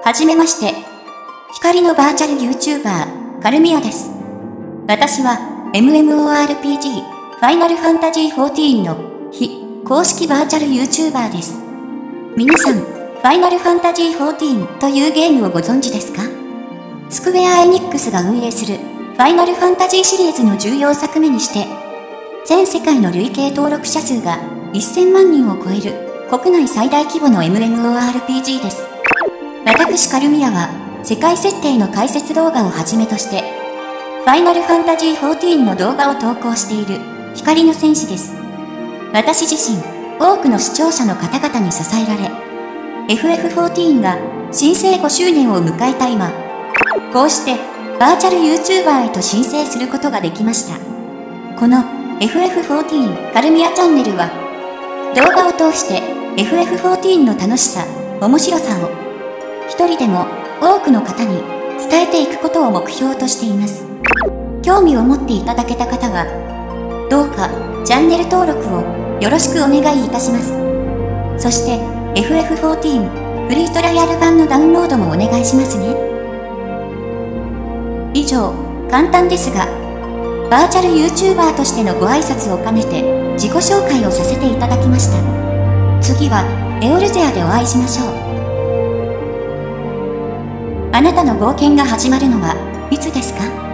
はじめまして。光のバーチャル YouTuber、カルミアです。私は、MMORPG、ファイナルファンタジー14の、非公式バーチャル YouTuber です。皆さん、ファイナルファンタジー14というゲームをご存知ですか？スクウェア・エニックスが運営する、ファイナルファンタジーシリーズの重要作目にして、全世界の累計登録者数が1000万人を超える、国内最大規模の MMORPG です。私カルミアは、世界設定の解説動画をはじめとして、ファイナルファンタジー14の動画を投稿している、光の戦士です。私自身、多くの視聴者の方々に支えられ、FF14 が申請5周年を迎えた今、こうして、バーチャル YouTuber へと申請することができました。この FF14 カルミアチャンネルは、動画を通して FF14 の楽しさ、面白さを、一人でも多くの方に伝えていくことを目標としています。興味を持っていただけた方は、どうかチャンネル登録をよろしくお願いいたします。そして FF14 フリートライアル版のダウンロードもお願いしますね。以上、簡単ですが、バーチャル YouTuber としてのご挨拶を兼ねて自己紹介をさせていただきました。次はエオルゼアでお会いしましょう。あなたの冒険が始まるのはいつですか？